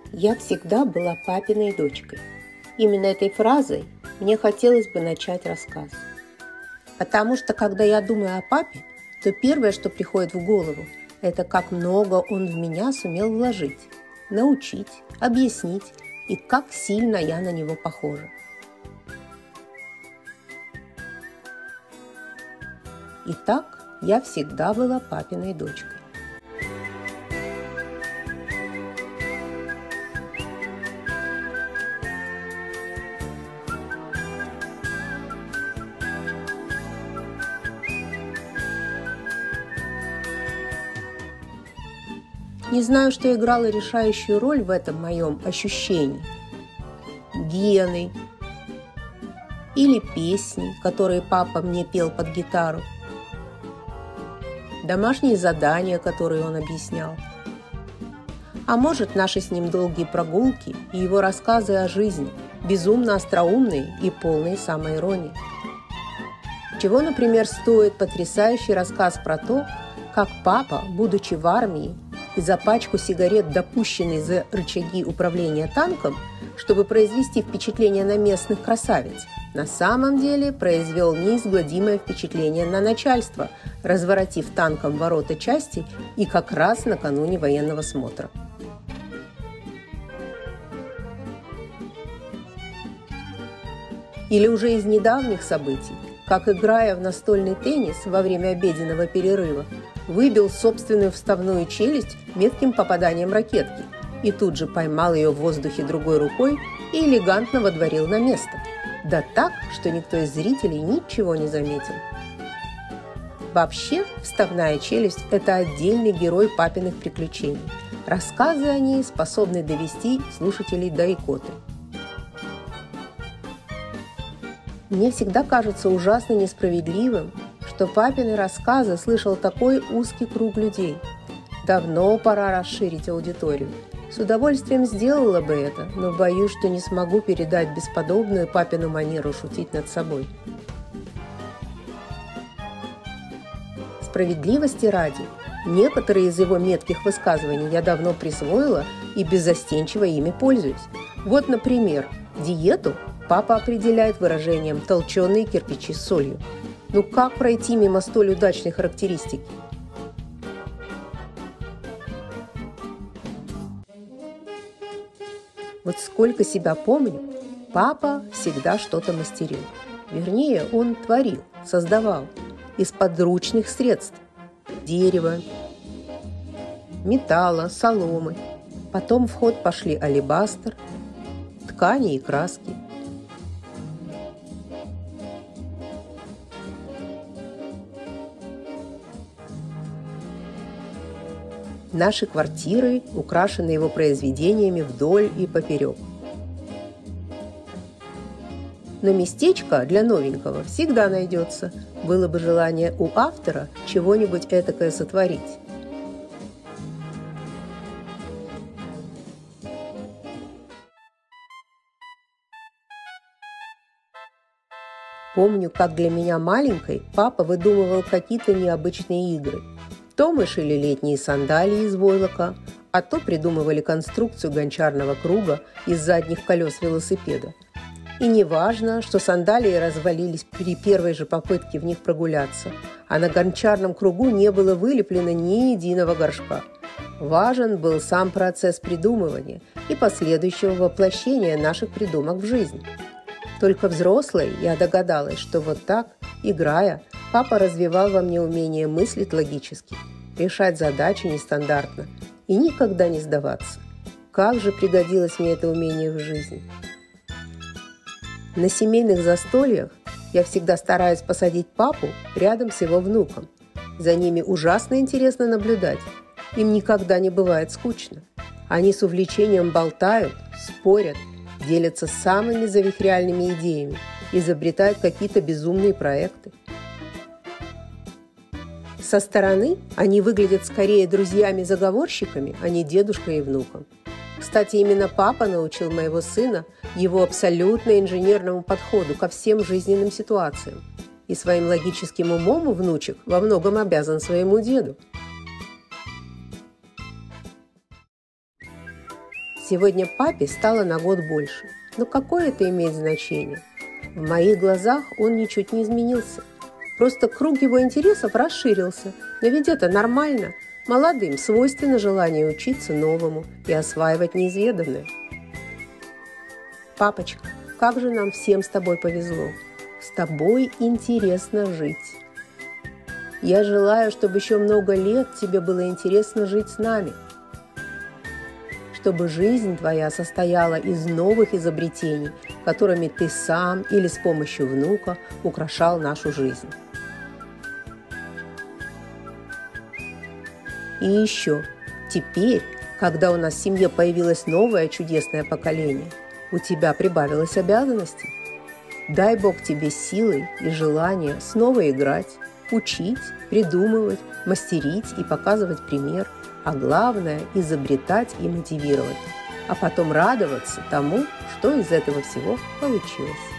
Я всегда была папиной дочкой. Именно этой фразой мне хотелось бы начать рассказ. Потому что, когда я думаю о папе, то первое, что приходит в голову, это как много он в меня сумел вложить, научить, объяснить и как сильно я на него похожа. Итак, я всегда была папиной дочкой. Не знаю, что играло решающую роль в этом моем ощущении. Гены или песни, которые папа мне пел под гитару, домашние задания, которые он объяснял. А может, наши с ним долгие прогулки и его рассказы о жизни, безумно остроумные и полные самоиронии. Чего, например, стоит потрясающий рассказ про то, как папа, будучи в армии, и за пачку сигарет, допущенный за рычаги управления танком, чтобы произвести впечатление на местных красавиц, на самом деле произвел неизгладимое впечатление на начальство, разворотив танком ворота части и как раз накануне военного смотра. Или уже из недавних событий, как, играя в настольный теннис во время обеденного перерыва, выбил собственную вставную челюсть метким попаданием ракетки и тут же поймал ее в воздухе другой рукой и элегантно водворил на место. Да так, что никто из зрителей ничего не заметил. Вообще, вставная челюсть – это отдельный герой папиных приключений. Рассказы о ней способны довести слушателей до икоты. Мне всегда кажется ужасно несправедливым, что папины рассказы слышал такой узкий круг людей. Давно пора расширить аудиторию. С удовольствием сделала бы это, но боюсь, что не смогу передать бесподобную папину манеру шутить над собой. Справедливости ради, некоторые из его метких высказываний я давно присвоила и беззастенчиво ими пользуюсь. Вот, например, диету папа определяет выражением «толченые кирпичи с солью». Ну как пройти мимо столь удачной характеристики? Вот сколько себя помню, папа всегда что-то мастерил. Вернее, он творил, создавал из подручных средств – дерева, металла, соломы. Потом в ход пошли алебастр, ткани и краски. Наши квартиры украшены его произведениями вдоль и поперек. Но местечко для новенького всегда найдется. Было бы желание у автора чего-нибудь этакое сотворить. Помню, как для меня маленькой папа выдумывал какие-то необычные игры. То мы шили летние сандалии из войлока, а то придумывали конструкцию гончарного круга из задних колес велосипеда. И не важно, что сандалии развалились при первой же попытке в них прогуляться, а на гончарном кругу не было вылеплено ни единого горшка. Важен был сам процесс придумывания и последующего воплощения наших придумок в жизнь. Только взрослой я догадалась, что вот так, играя, папа развивал во мне умение мыслить логически, решать задачи нестандартно и никогда не сдаваться. Как же пригодилось мне это умение в жизни! На семейных застольях я всегда стараюсь посадить папу рядом с его внуком. За ними ужасно интересно наблюдать. Им никогда не бывает скучно. Они с увлечением болтают, спорят, делятся самыми завихряльными идеями, изобретают какие-то безумные проекты. Со стороны они выглядят скорее друзьями-заговорщиками, а не дедушкой и внуком. Кстати, именно папа научил моего сына его абсолютно инженерному подходу ко всем жизненным ситуациям. И своим логическим умом внучек во многом обязан своему деду. Сегодня папе стало на год больше. Но какое это имеет значение? В моих глазах он ничуть не изменился. Просто круг его интересов расширился. Но ведь это нормально. Молодым свойственно желание учиться новому и осваивать неизведанное. Папочка, как же нам всем с тобой повезло. С тобой интересно жить. Я желаю, чтобы еще много лет тебе было интересно жить с нами. Чтобы жизнь твоя состояла из новых изобретений, которыми ты сам или с помощью внука украшал нашу жизнь. И еще, теперь, когда у нас в семье появилось новое чудесное поколение, у тебя прибавилось обязанностей. Дай Бог тебе силы и желания снова играть, учить, придумывать, мастерить и показывать пример, а главное – изобретать и мотивировать, а потом радоваться тому, что из этого всего получилось.